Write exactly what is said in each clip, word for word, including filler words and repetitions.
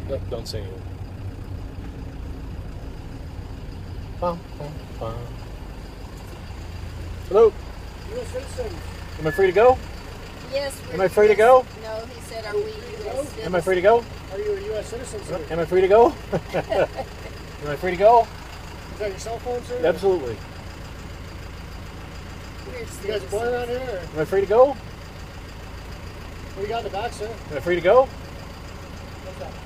No, don't say anything. Bum, bum, bum. Hello. U S citizens. Am I free to go? Yes. Am I free to go? No, he said, are we U S citizens? Am I free to go? Are you a U S citizen, sir? Am I free to go? Am I free to go? Is that your cell phone, sir? Absolutely. We're You guys born around here? Or? Am I free to go? What do you got in the back, sir? Am I free to go? What's that?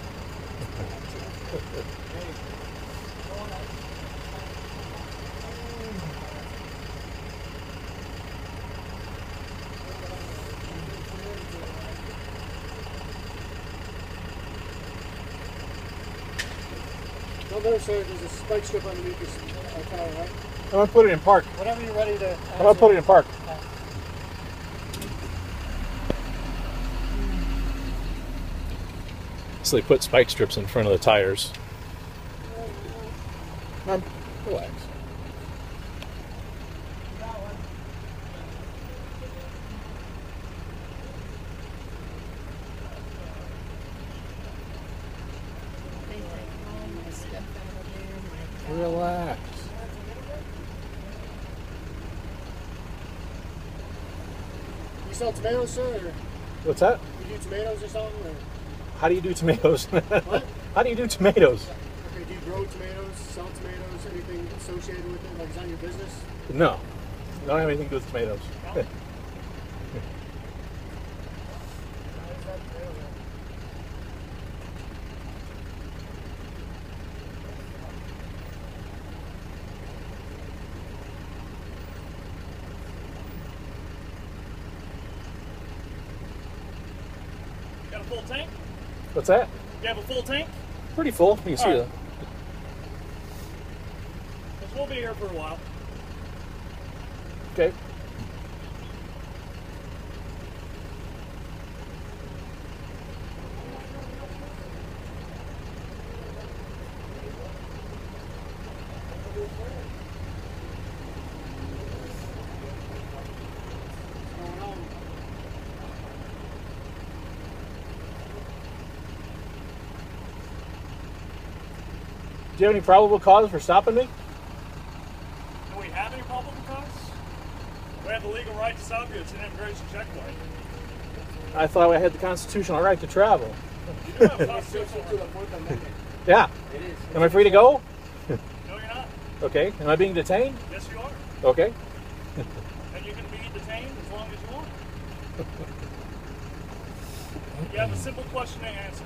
Don't notice, sir, there's a spike strip underneath this uh, tower, right? I'm gonna put it in park. Whenever you're ready to. I'm gonna put it in park. So they put spike strips in front of the tires. Um, relax. Relax. You sell tomatoes, sir? Or What's that? you do tomatoes or something? Or? How do you do tomatoes? What? How do you do tomatoes? Okay, do you grow tomatoes, sell tomatoes, anything associated with it? Like, is that your business? No. I don't have anything to do with tomatoes. No? Got a full tank? What's that? You have a full tank? Pretty full. You can see All that. right. Because we'll be here for a while. Okay. Do you have any probable cause for stopping me? Do we have any probable cause? We have the legal right to stop you. It's an immigration checkpoint. I thought I had the constitutional right to travel. You do have a constitutional right. Yeah. It is. Am I free to go? No, you're not. Okay. Am I being detained? Yes, you are. Okay. And you can be detained as long as you want. You have a simple question to answer.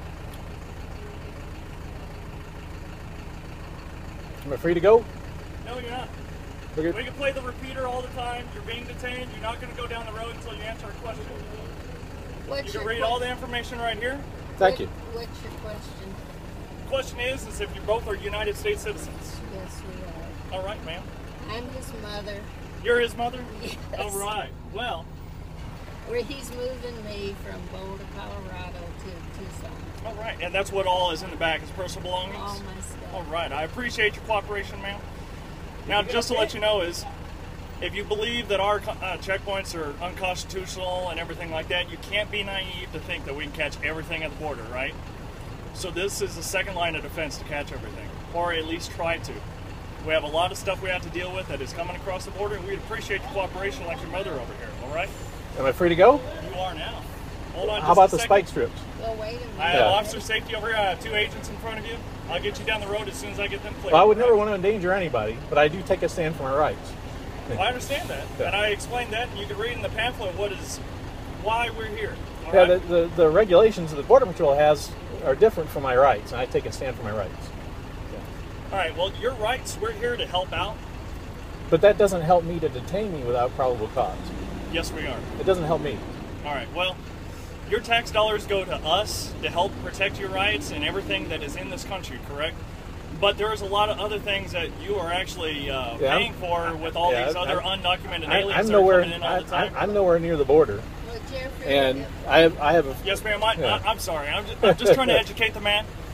Am I free to go? No, you're not. Okay. We can play the repeater all the time. You're being detained. You're not going to go down the road until you answer a question. What's You can your read all the information right here. Thank what- you. What's your question? The question is, is if you both are United States citizens. Yes, we All right, ma'am. are. I'm his mother. You're his mother? Yes. All right. Well, Where he's moving me from Boulder, Colorado to Tucson. all right. And that's what all is in the back is personal belongings? All my stuff. All right. I appreciate your cooperation, ma'am. Now, just to let you know is, if you believe that our uh, checkpoints are unconstitutional and everything like that, you can't be naive to think that we can catch everything at the border, right? So this is the second line of defense to catch everything, or at least try to. We have a lot of stuff we have to deal with that is coming across the border, and we'd appreciate your cooperation like your mother over here, all right? Am I free to go? You are now. Hold on How just about a the second. spike strips? Well, wait a minute. I have Yeah. officer safety over here. I have two agents in front of you. I'll get you down the road as soon as I get them cleared. Well, I would never right? want to endanger anybody, but I do take a stand for my rights. Well, I understand that, Yeah. and I explained that, and you can read in the pamphlet what is, why we're here. all Yeah, right? the, the, the regulations that the Border Patrol has are different from my rights, and I take a stand for my rights. All right, well, your rights, we're here to help out. But that doesn't help me to detain me without probable cause. Yes, we are. It doesn't help me. All right, well, your tax dollars go to us to help protect your rights and everything that is in this country, correct? But there's a lot of other things that you are actually uh, Yeah, paying for with all yeah, these other I'm- undocumented I, aliens I'm that nowhere. are coming in all I, the time. I, I'm nowhere near the border, Well, Jeffrey, and I have. I have a. yes, ma'am. I, Yeah. I, I'm sorry. I'm just, I'm just trying to educate the man.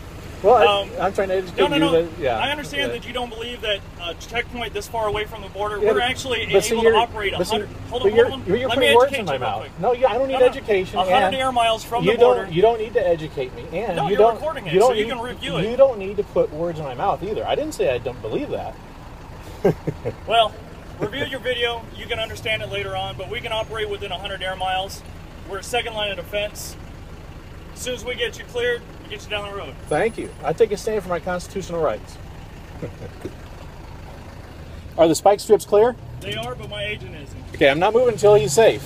Well, Um, I, I'm trying to educate No, no, you. no. That, yeah. I understand yeah. that you don't believe that a checkpoint this far away from the border, Yeah, we're actually but see, able to you're- operate but see, one hundred. Hold but on, you're, hold on. You're, you're Let me putting words educate in my you real mouth. quick. No, yeah, I don't need No, no. education. one hundred and air miles from you the border. Don't, you don't need to educate me, and No, you you're don't. recording it, you don't so you need, can review it. You don't need to put words in my mouth either. I didn't say I don't believe that. Well, review your video. You can understand it later on, but we can operate within one hundred air miles. We're a second line of defense. As soon as we get you cleared, we get you down the road. Thank you. I take a stand for my constitutional rights. Are the spike strips clear? They are, but my agent isn't. Okay, I'm not moving until he's safe.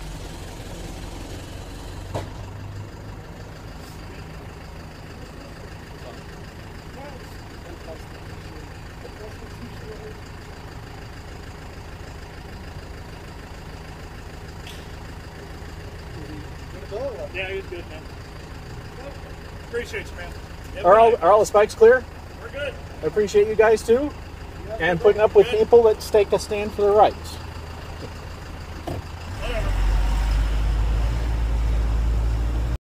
Yeah, he was good, man. Appreciate you, man. Have a Are good all, night. are all the spikes clear? We're good. I appreciate you guys too, and putting up with Good. people that take a stand for their rights.